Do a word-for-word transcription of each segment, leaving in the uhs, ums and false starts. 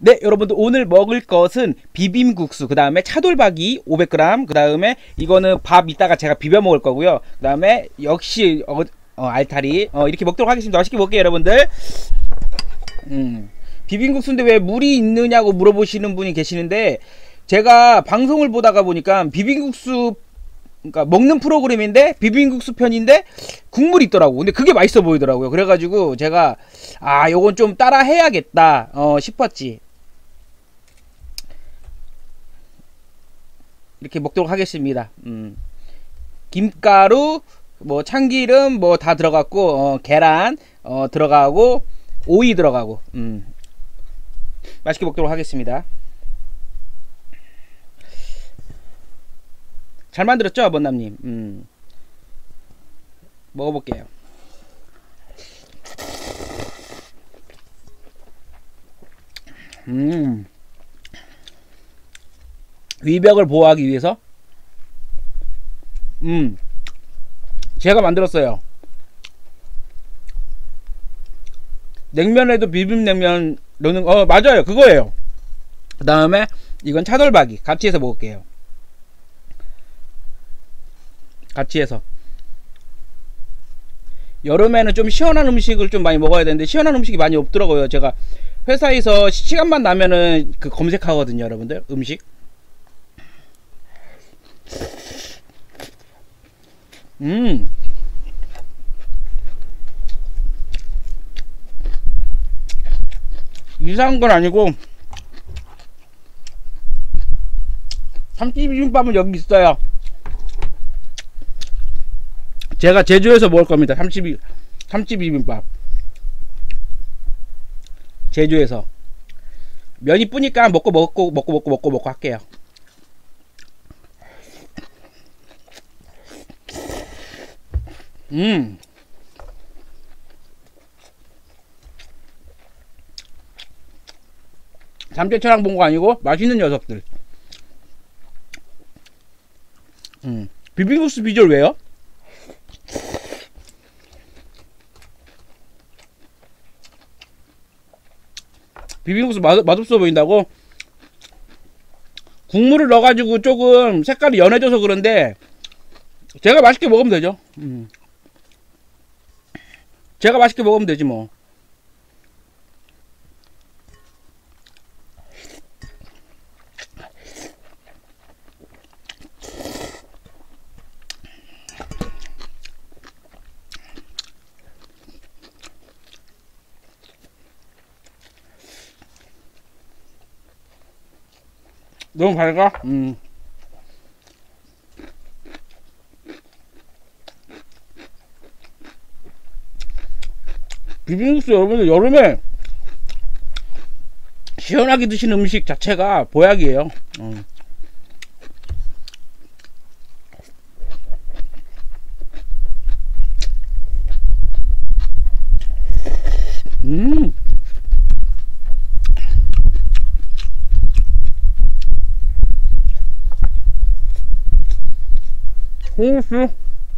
네, 여러분들 오늘 먹을 것은 비빔국수, 그 다음에 차돌박이 오백 그램, 그 다음에 이거는 밥 이따가 제가 비벼 먹을 거고요. 그 다음에 역시 어, 어, 알타리 어, 이렇게 먹도록 하겠습니다. 맛있게 먹게요, 여러분들. 음, 비빔국수인데 왜 물이 있느냐고 물어보시는 분이 계시는데, 제가 방송을 보다가 보니까 비빔국수, 그러니까 먹는 프로그램인데 비빔국수 편인데 국물이 있더라고. 근데 그게 맛있어 보이더라고요. 그래가지고 제가 아 요건 좀 따라 해야겠다 어, 싶었지. 이렇게 먹도록 하겠습니다. 음. 김가루, 뭐 참기름 뭐 다 들어갔고, 어, 계란 어, 들어가고 오이 들어가고, 음. 맛있게 먹도록 하겠습니다. 잘 만들었죠, 번남님? 음. 먹어볼게요. 음. 위벽을 보호하기 위해서 음 제가 만들었어요. 냉면에도 비빔냉면 넣는 어 맞아요, 그거예요. 그 다음에 이건 차돌박이 같이 해서 먹을게요. 같이 해서. 여름에는 좀 시원한 음식을 좀 많이 먹어야 되는데 시원한 음식이 많이 없더라고요. 제가 회사에서 시간만 나면은 그 검색하거든요, 여러분들. 음식. 음. 이상한 건 아니고 참치비빔밥은 여기 있어요. 제가 제주에서 먹을 겁니다. 참치비, 참치비빔밥. 제주에서. 면이 뿌니까 먹고 먹고 먹고 먹고 먹고 먹고 할게요. 음. 잠재처럼 본 거 아니고 맛있는 녀석들. 음. 비빔국수 비주얼 왜요? 비빔국수 맛, 맛없어 보인다고? 국물을 넣어가지고 조금 색깔이 연해져서 그런데 제가 맛있게 먹으면 되죠. 음. 제가 맛있게 먹으면 되지 뭐. 너무 밝아? 음. 비빔국수 여러분들 여름에 시원하게 드시는 음식 자체가 보약이에요. 음. 음. 콩국수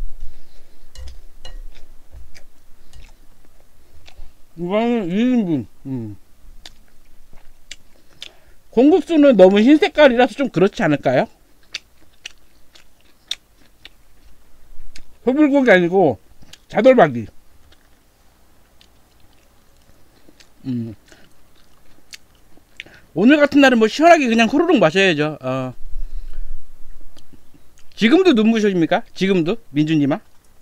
이거는 이 인분. 음. 콩국수는 너무 흰 색깔이라서 좀 그렇지 않을까요? 소불고기 아니고 차돌박이. 음. 오늘 같은 날은 뭐 시원하게 그냥 후루룩 마셔야죠. 어. 지금도 눈부셔집니까? 지금도? 민준님아?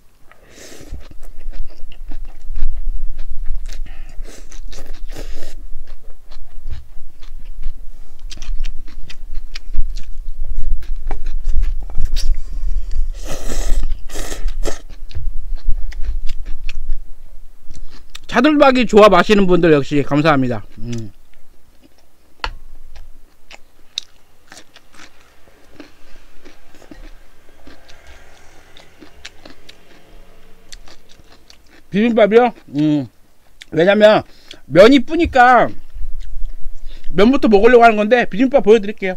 차돌박이 좋아 마시는 분들 역시 감사합니다. 음. 비빔밥이요? 음. 왜냐면 면이 뿌니까 면부터 먹으려고 하는 건데 비빔밥 보여드릴게요.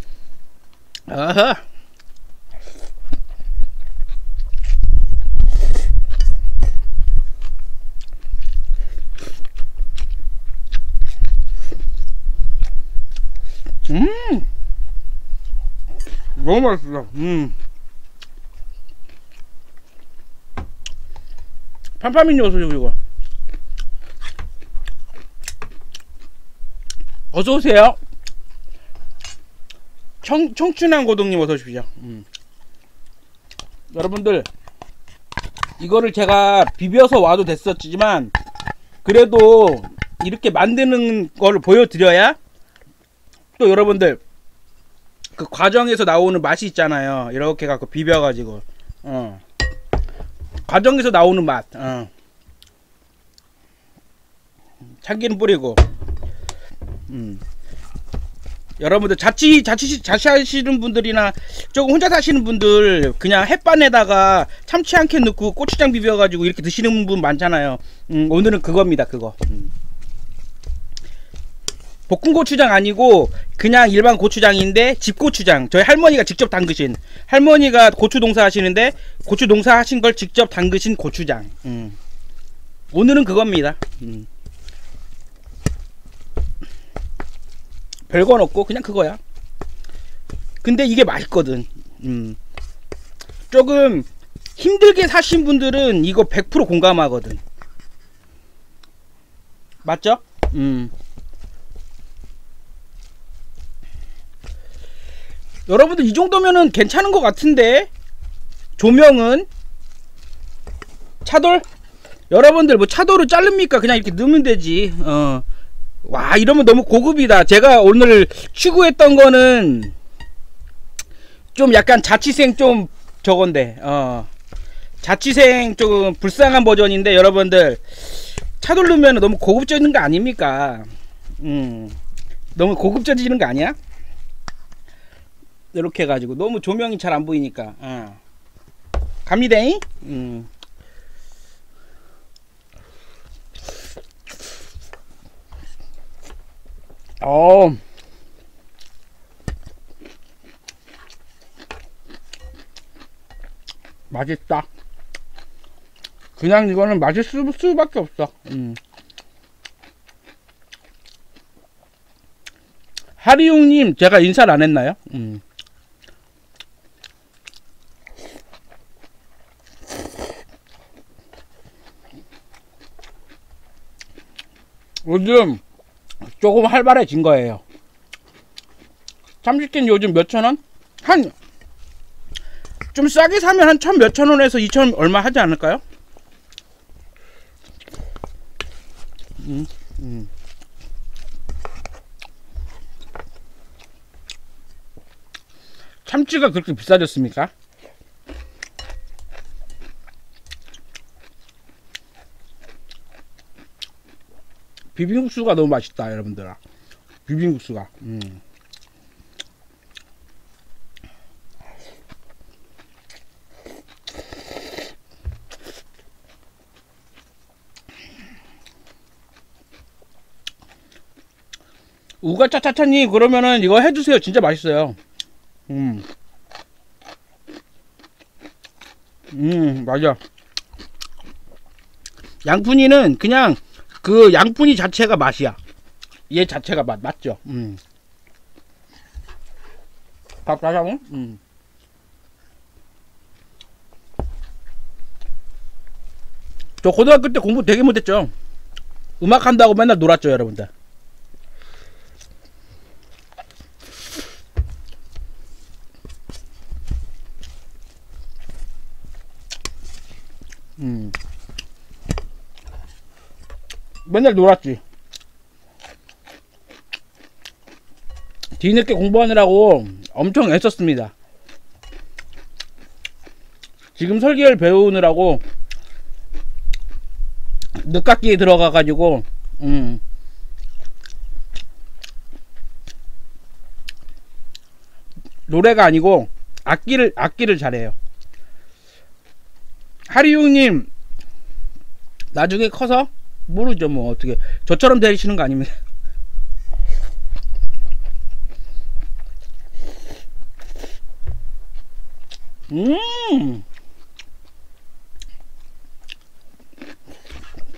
아하. 음 너무 맛있어. 음 팜팜이님 어서오세요. 이거 어서오세요. 청, 청춘한 고동님 어서오십시오. 음. 여러분들 이거를 제가 비벼서 와도 됐었지만 그래도 이렇게 만드는 걸 보여드려야 또 여러분들 그 과정에서 나오는 맛이 있잖아요. 이렇게 갖고 비벼가지고 어. 과정에서 나오는 맛 어. 참기름 뿌리고 음. 여러분들 자취 자취 자취하시는 분들이나 조금 혼자 사시는 분들 그냥 햇반에다가 참치 한 캔 넣고 고추장 비벼가지고 이렇게 드시는 분 많잖아요. 음, 오늘은 그겁니다. 그거 음. 볶은 고추장 아니고 그냥 일반 고추장인데 집고추장. 저희 할머니가 직접 담그신, 할머니가 고추 농사 하시는데 고추 농사 하신 걸 직접 담그신 고추장. 음. 오늘은 그겁니다. 음. 별건 없고 그냥 그거야. 근데 이게 맛있거든. 음. 조금 힘들게 사신 분들은 이거 백 퍼센트 공감하거든. 맞죠? 음. 여러분들 이 정도면은 괜찮은 것 같은데 조명은 차돌? 여러분들 뭐 차돌을 자릅니까? 그냥 이렇게 넣으면 되지. 어. 와 이러면 너무 고급이다. 제가 오늘 추구했던 거는 좀 약간 자취생 좀 저건데 어 자취생 조금 불쌍한 버전인데 여러분들 차돌 넣으면 너무 고급져지는 거 아닙니까? 음 너무 고급져지는 거 아니야? 이렇게 해가지고 너무 조명이 잘 안 보이니까 어. 갑니다잉. 음. 어 맛있다. 그냥 이거는 맛있을 수밖에 없어. 음. 하리용님 제가 인사를 안 했나요? 음. 요즘 조금 활발해진 거예요. 참치캔 요즘 몇천원? 한 좀 싸게 사면 한 천 몇천원에서 이천 얼마 하지 않을까요? 음, 음. 참치가 그렇게 비싸졌습니까? 비빔국수가 너무 맛있다 여러분들아. 비빔국수가 음. 우가차차차님 그러면은 이거 해주세요. 진짜 맛있어요. 음, 음 맞아. 양푼이는 그냥 그 양푼이 자체가 맛이야. 얘 자체가 맛 맞죠? 음. 밥 다자고? 음. 저 고등학교 때 공부 되게 못했죠. 음악 한다고 맨날 놀았죠, 여러분들. 음. 맨날 놀았지. 뒤늦게 공부하느라고 엄청 애썼습니다. 지금 설계를 배우느라고 늦깎이에 들어가가지고 음. 노래가 아니고 악기를 악기를 잘해요. 하리용님 나중에 커서 모르죠 뭐 어떻게 저처럼 되시는 거 아닙니다. 음.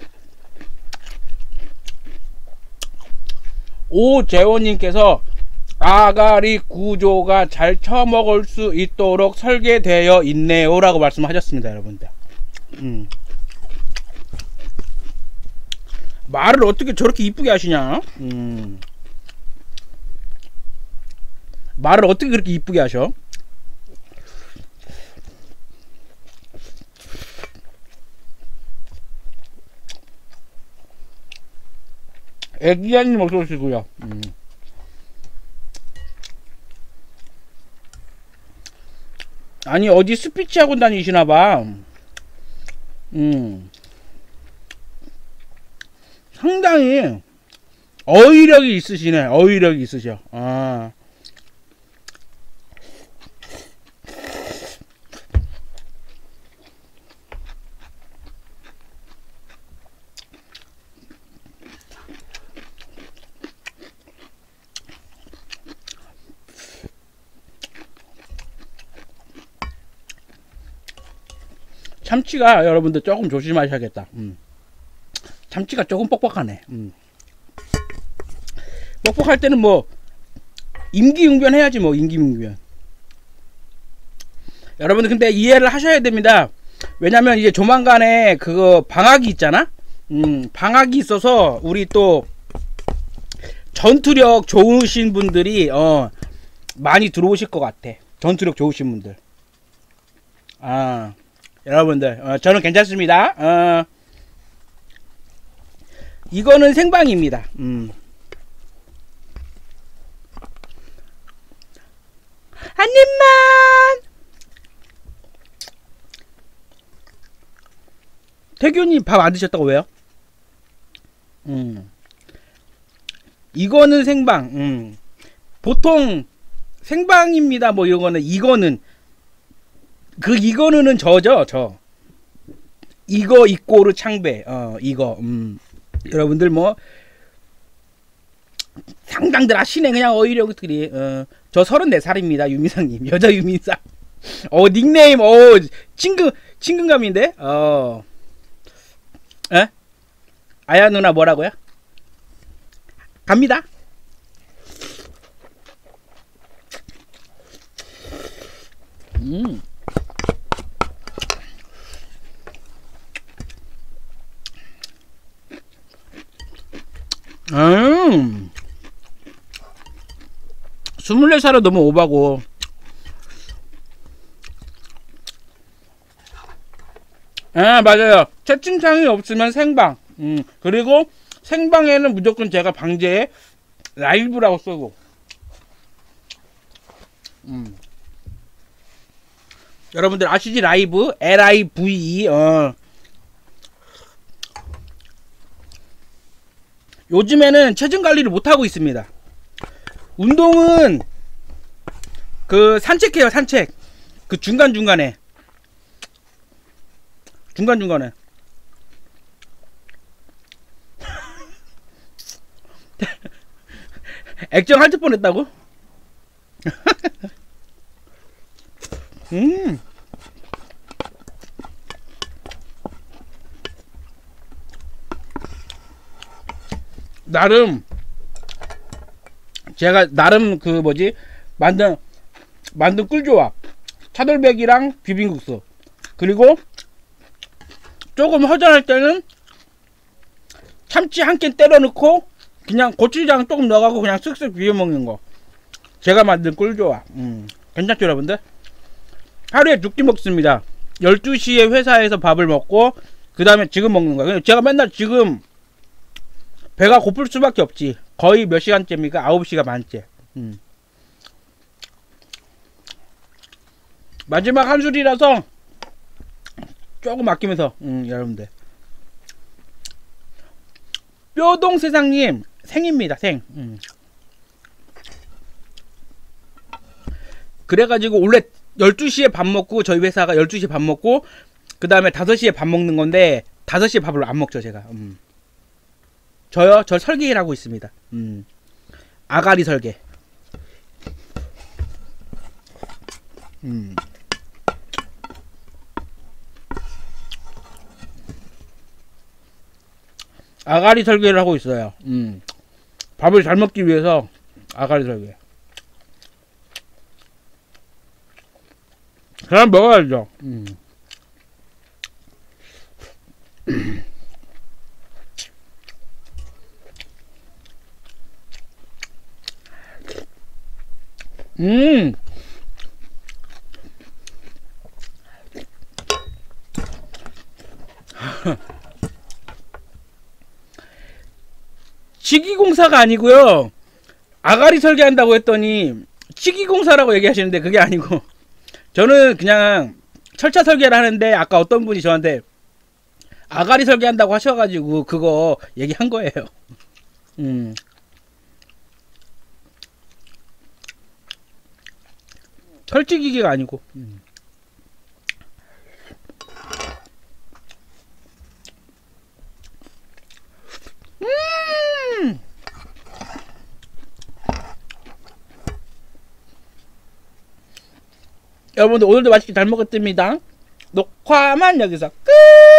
오재원님께서 아가리 구조가 잘 처먹을 수 있도록 설계되어 있네요 라고 말씀하셨습니다 여러분들. 음. 말을 어떻게 저렇게 이쁘게 하시냐. 음. 말을 어떻게 그렇게 이쁘게 하셔. 애기야님 어서오시고요. 음. 아니 어디 스피치 학원 다니시나봐. 음. 상당히 어휘력이 있으시네. 어휘력이 있으셔. 아. 참치가 여러분들 조금 조심하셔야겠다. 음. 참치가 조금 뻑뻑하네. 음. 뻑뻑할 때는 뭐 임기응변 해야지 뭐. 임기응변. 여러분들 근데 이해를 하셔야 됩니다. 왜냐면 이제 조만간에 그거 방학이 있잖아. 음, 방학이 있어서 우리 또 전투력 좋으신 분들이 어 많이 들어오실 것 같아. 전투력 좋으신 분들. 아. 여러분들 어, 저는 괜찮습니다. 어, 이거는 생방입니다. 음. 한 입만. 태균이 밥 안 드셨다고 왜요? 음. 이거는 생방. 음. 보통 생방입니다. 뭐 이거는 이거는 그 이거는 저죠 저. 이거 이꼬르 창배. 어 이거. 음. 여러분들 뭐 상당들 하시네 그냥 어휘력들이. 어, 저 서른네 살입니다 유민상님. 여자 유민상. 어 닉네임 어 친근 친근감인데. 어. 에? 아야 누나 뭐라고요? 갑니다. 음. 음. 스물네 살은 너무 오바고. 아 맞아요. 채팅창이 없으면 생방. 음 그리고 생방에는 무조건 제가 방제에 라이브라고 쓰고. 음. 여러분들 아시지 라이브? 엘 아이 브이 이. 어. 요즘에는 체중 관리를 못하고 있습니다. 운동은 그 산책해요 산책. 그 중간중간에 중간중간에 액정 할 뻔 했다고? 음 나름 제가 나름 그 뭐지 만든 만든 꿀조합 차돌백이랑 비빔국수 그리고 조금 허전할 때는 참치 한 캔 때려 넣고 그냥 고추장 조금 넣어가고 그냥 쓱쓱 비벼 먹는 거 제가 만든 꿀조합. 음, 괜찮죠 여러분들? 하루에 두 끼 먹습니다. 열두 시에 회사에서 밥을 먹고 그 다음에 지금 먹는 거예요. 제가 맨날 지금 배가 고플 수밖에 없지. 거의 몇 시간째입니까? 아홉 시간 반째. 음. 마지막 한 술이라서 조금 아끼면서 음, 여러분들 뼈동세상님 생입니다. 생. 음. 그래가지고 원래 열두 시에 밥 먹고 저희 회사가 열두 시에 밥 먹고 그 다음에 다섯 시에 밥 먹는 건데 다섯 시에 밥을 안 먹죠 제가. 음. 저요? 저 설계를 하고 있습니다. 음. 아가리 설계. 음. 아가리 설계를 하고 있어요. 음. 밥을 잘 먹기 위해서 아가리 설계. 그럼 먹어야죠. 음. 음. 치기공사가 아니고요. 아가리 설계한다고 했더니 치기공사라고 얘기하시는데 그게 아니고 저는 그냥 철차 설계를 하는데 아까 어떤 분이 저한테 아가리 설계한다고 하셔가지고 그거 얘기한 거예요. 음. 철치기계가 아니고. 음. 음. 여러분들 오늘도 맛있게 잘 먹었습니다. 녹화만 여기서 끝.